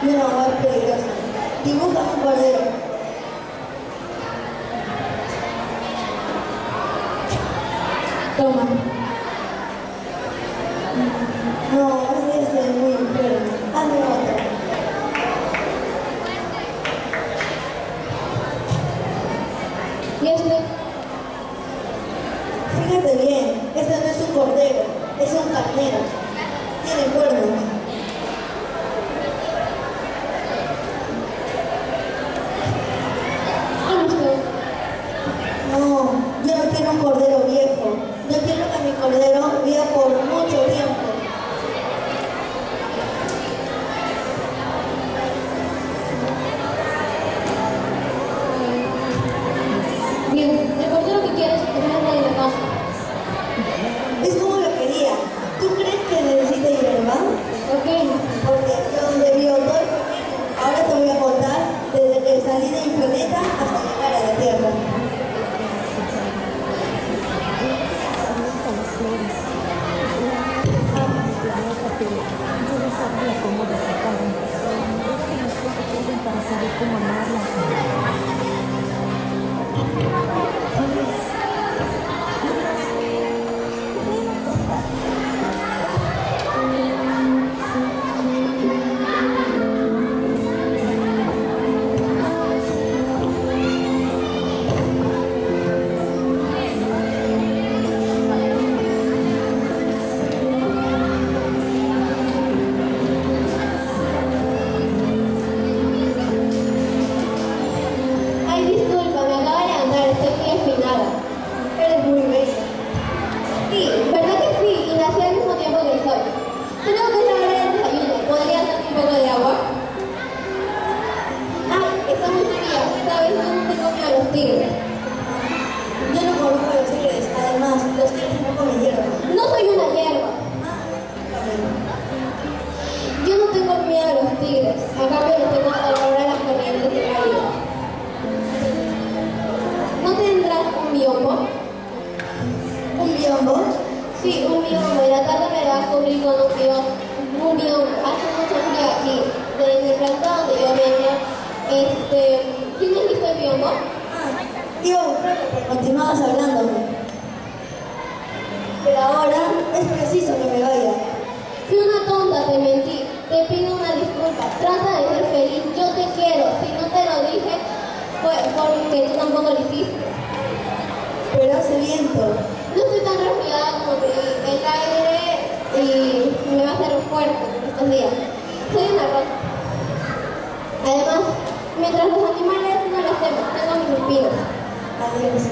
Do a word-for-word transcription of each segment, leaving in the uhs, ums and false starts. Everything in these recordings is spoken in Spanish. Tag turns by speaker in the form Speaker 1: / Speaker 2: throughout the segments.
Speaker 1: y una mujer peligrosa. Dibuja un cordero. Toma. No, ese es muy enfermo. Hazme otro.
Speaker 2: ¿Y este?
Speaker 1: Fíjate bien, este no es un cordero, es un carnero. Tiene cuernos.
Speaker 2: ¿Y usted?
Speaker 1: No, yo no quiero un cordero viejo. Yo quiero que mi cordero viva por mucho tiempo.
Speaker 2: Bien, el cordero que quieres es tenerlo en la casa.
Speaker 1: Es como lo quería. ¿Tú crees que necesita hierba?
Speaker 2: Ok.
Speaker 1: Porque donde vio todo el camino, ahora te voy a contar desde que salí de mi planeta hasta llegar a la Tierra.
Speaker 3: Yo no sabía cómo destacar un corazón. Es que los ojos sirven para saber cómo amarla.
Speaker 2: Ay, disculpa, me acabo de levantar, estoy muy afinada.
Speaker 1: Eres muy bella.
Speaker 2: Sí, ¿verdad que sí? Y nací al mismo tiempo que el sol. Creo que es la hora del desayuno. ¿Podrías darme un poco de agua? Ay, está muy fría. Sabes, yo no tengo miedo a los tigres.
Speaker 1: Yo no conozco a los tigres. Además, los tigres no comen hierba.
Speaker 2: No soy una hierba. Yo no tengo miedo a los tigres. A cambio, les tengo horror a las corrientes de río. ¿No tendrás un biombo?
Speaker 1: ¿Un biombo?
Speaker 2: Sí, un biombo. En la tarde me vas a cubrir con un biombo. Un biombo. Hace mucho frío aquí. En el planeta donde yo vengo, este, ¿tienes listo el biombo?
Speaker 1: Ah, iba a buscarlo, pero continuabas hablándome. Pero ahora es preciso que me vaya.
Speaker 2: Fui una tonta, te mentí. Te pido una disculpa. Trata de ser feliz. Yo te quiero. Si no te lo dije, fue porque tú tampoco lo hiciste.
Speaker 1: Pero hace viento.
Speaker 2: No estoy tan resfriada como creí. El aire y me va a hacer fuerte estos días. Soy una rosa. Además, mientras los animales no los temen, tengo mis respiros.
Speaker 1: Adiós.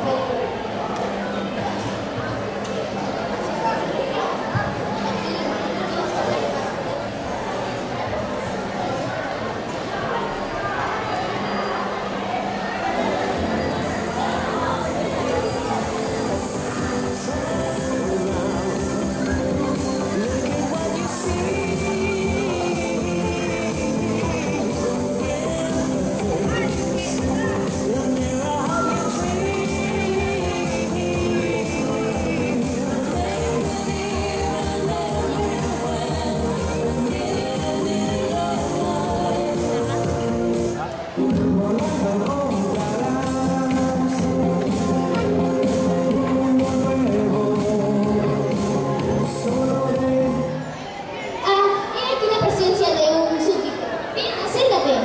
Speaker 2: Ah, he aquí la presencia de un súbdito. Ven, acércate.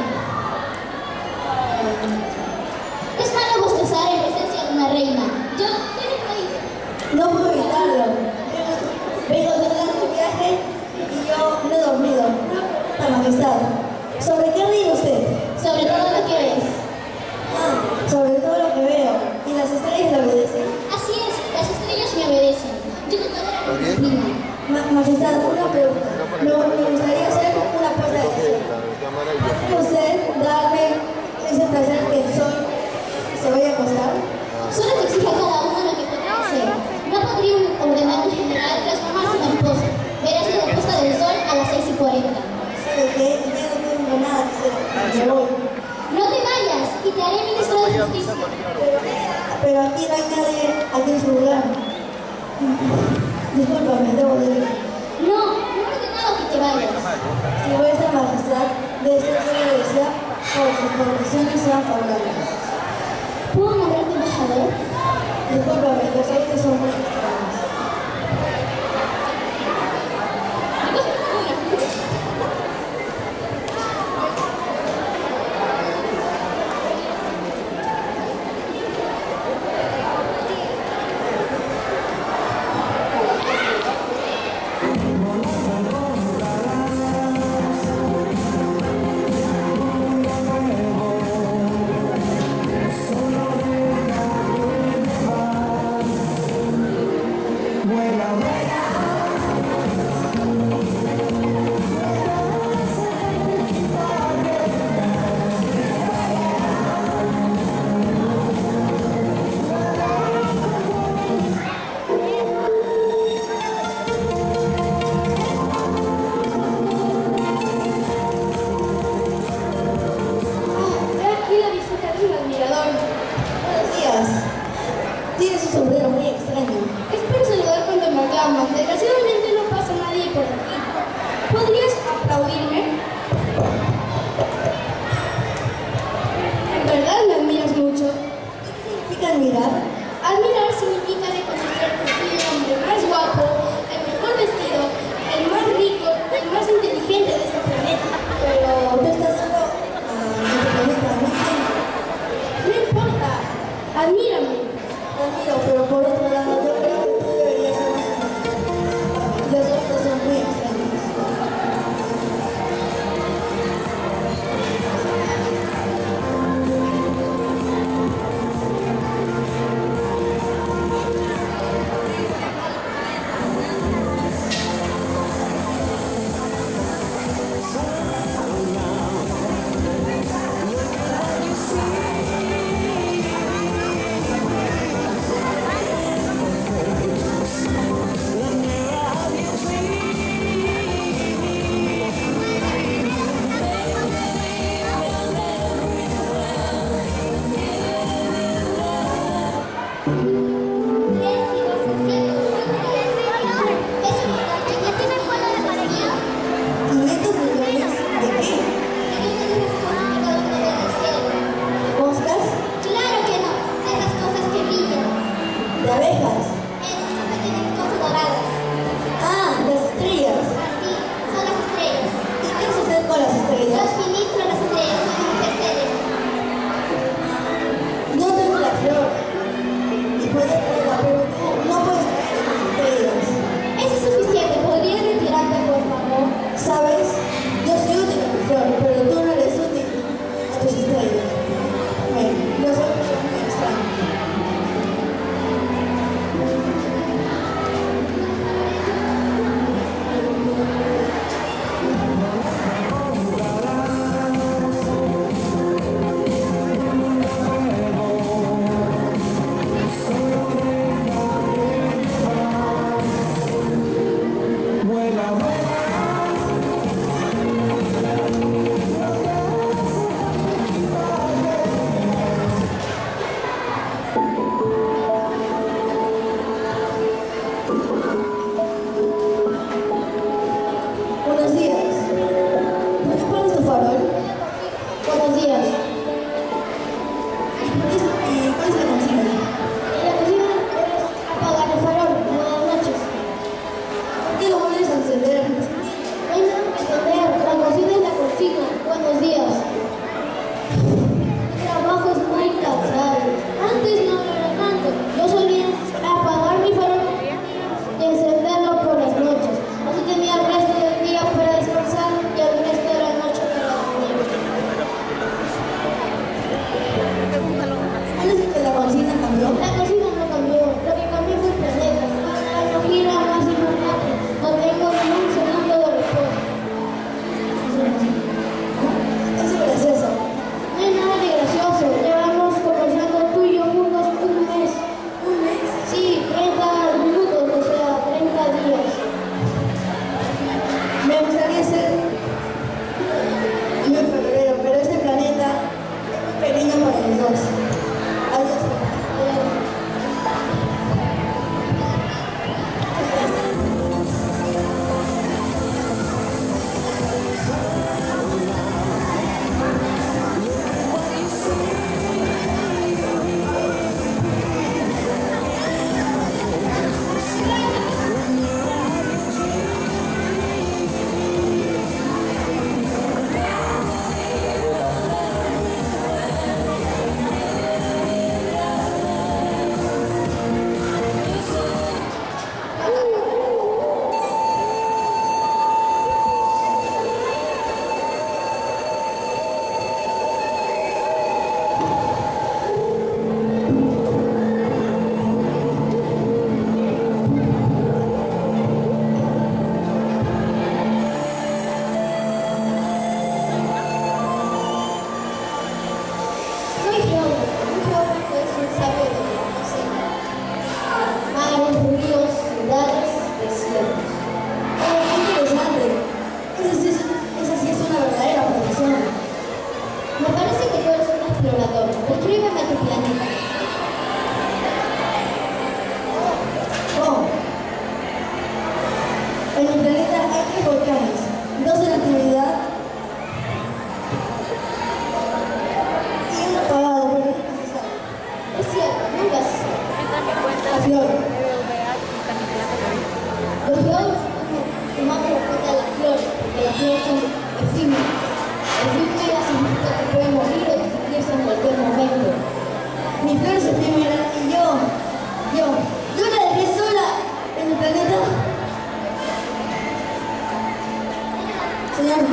Speaker 2: Es malo bostezar en presencia de una reina. Yo, ¿qué le pediste?
Speaker 1: No puedo evitarlo. Vengo de un largo viaje y yo no he dormido. Una majestad. ¿Sobre qué ríe usted?
Speaker 2: Sobre todo lo que ves.
Speaker 1: Ah, sobre todo lo que veo. Y las estrellas le obedecen.
Speaker 2: Así es, las estrellas me obedecen. Yo no te adoro como prima.
Speaker 1: Ma majestad, una pregunta. No, me gustaría hacer una apuesta de deseo. ¿Puede usted darme ese placer que el sol se vaya a acostar?
Speaker 2: Solo te exige a cada uno lo que puede hacer. No podría ordenar en general transformarse en mariposa. Verás la puesta del sol a las seis y cuarenta.
Speaker 1: ¿Sabe qué? Ya no tengo nada que hacer. Me voy.
Speaker 2: No te vayas y te haré ministro de justicia.
Speaker 1: Pero, pero aquí no hay nadie aquí en su lugar. Discúlpame, debo de ir.
Speaker 2: No, no he ordenado que te vayas.
Speaker 1: Si vuestra majestad por sus condiciones sean favorables.
Speaker 2: ¿Puedo nombrar tu embajador?
Speaker 1: Discúlpame, los autos son muy extraños.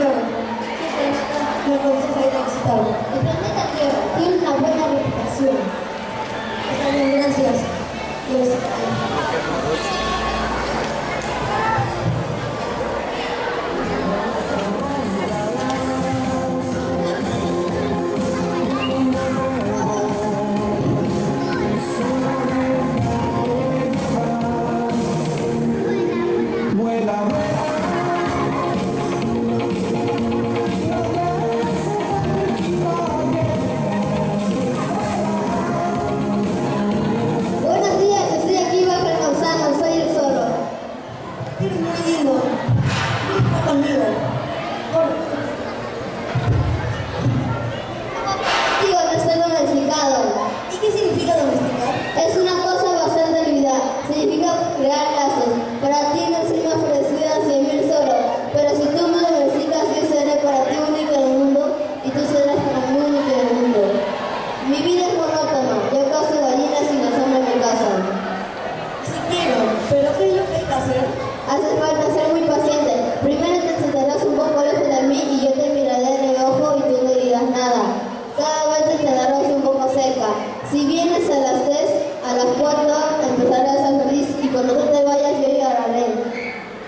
Speaker 1: claro. Me aconseja ir a visitarlo.
Speaker 2: El planeta Tierra tiene una buena reputación.
Speaker 1: Está bien, gracias. Lo visitaré.
Speaker 2: Buenos días, estoy aquí bajo el manzano, soy el zorro.
Speaker 1: Eres muy lindo. Ven conmigo.
Speaker 2: Digo, no estoy domesticado.
Speaker 1: ¿Y qué significa domesticar?
Speaker 2: Es una cosa bastante linda. Significa crear lazos. Para ti no soy más parecida a cien mil zorros, pero si tú me domesticas, yo seré para ti único en el mundo y tú serás para mí único en el mundo. Mi vida es monótona. Yo cazo gallinas y los hombres me casan.
Speaker 1: Sí quiero, pero ¿qué es lo que hay que hacer?
Speaker 2: Hace falta ser muy paciente. Primero te sentarás un poco lejos de mí y yo te miraré en el ojo y tú no dirás nada. Cada vez te quedarás un poco cerca. Si vienes a las tres, a las cuatro empezarás a feliz y cuando tú te vayas yo lloraré.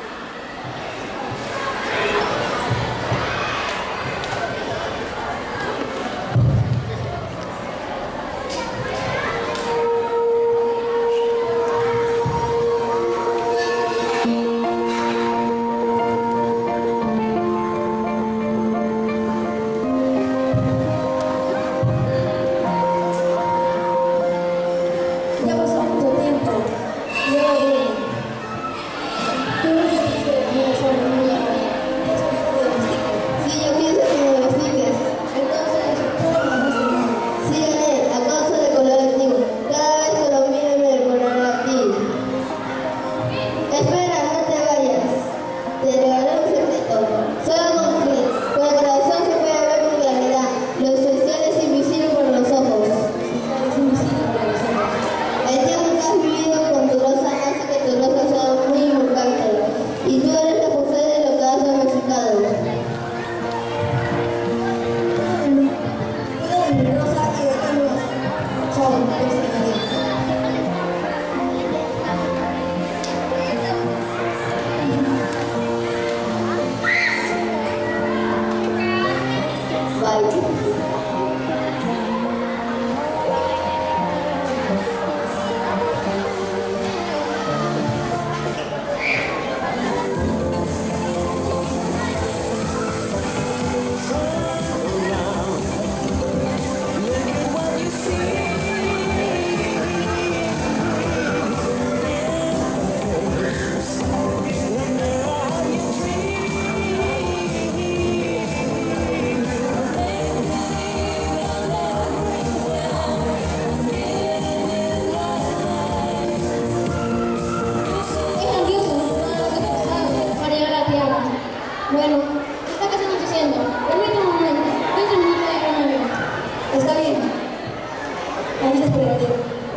Speaker 1: Ya pasó mucho tiempo. Y ahora viene. Tú no quieres que me sobre mi vida. Es un poco de domestico.
Speaker 2: Si yo pienso que me domestiques,
Speaker 1: Entonces, tú no me domesticas.
Speaker 2: sígueme a causa de color activo. Cada vez que lo mire me decoraré a ti. Espera, no te vayas. Te regalaré un secreto. Solo con un clic. Con el corazón se puede ver con claridad. Lo esencial es invisible por los ojos.
Speaker 1: Es invisible para los demás.
Speaker 2: El tiempo que has vivido con tu rosa hace que tu rosa sea muy importante. Y tú eres responsable de lo que has domesticado.
Speaker 1: Cuida de mi rosa y de Carlos. Chao, te extrañaré.
Speaker 2: Bye. Es grandioso, lo que te pasaba para llegar a la tierra. Bueno, está casi anocheciendo. Permítame un momento. Voy a terminar de ir a un amigo.
Speaker 1: Está bien. Ahí te esperaré.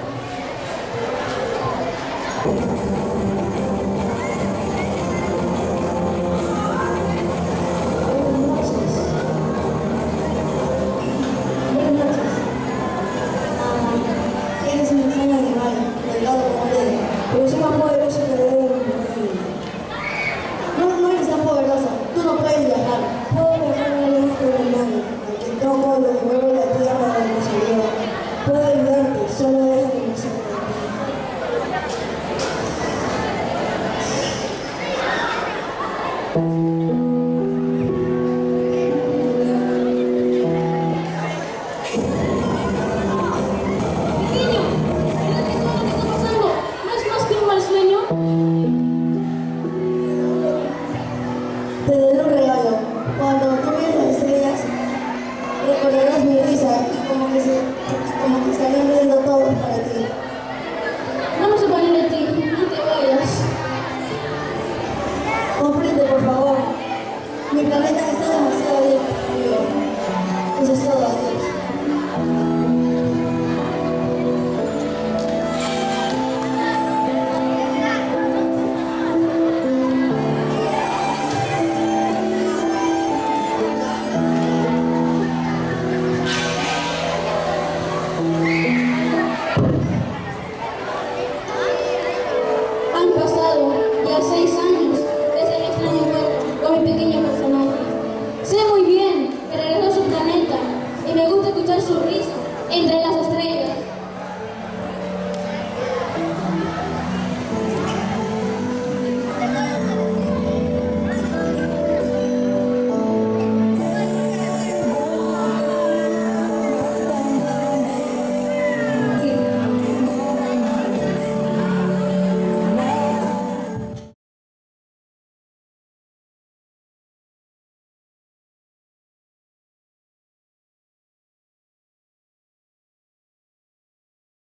Speaker 1: Buenas noches. Buenas noches. Ah, eres un extraño animal, delgado como él, pero soy más poderoso que el de No, no eres tan poderoso. Tú no puedes viajar. Puedo viajar a lejos por el mundo. Al que toco lo devuelvo a la tierra donde me salió. Puedo ayudarte, solo deja que me sienta.
Speaker 2: Pequeño, mira que todo lo que está pasando. ¿No es más que un mal sueño?
Speaker 1: Te daré un regalo. Cuando tú veas las estrellas, recordarás mi risa y como que, se, y como que estarían viendo todos para ti.
Speaker 2: No me separé de ti, no te vayas.
Speaker 1: Comprende, por favor. Mi planeta está demasiado bien conmigo. Eso es todo. Adiós.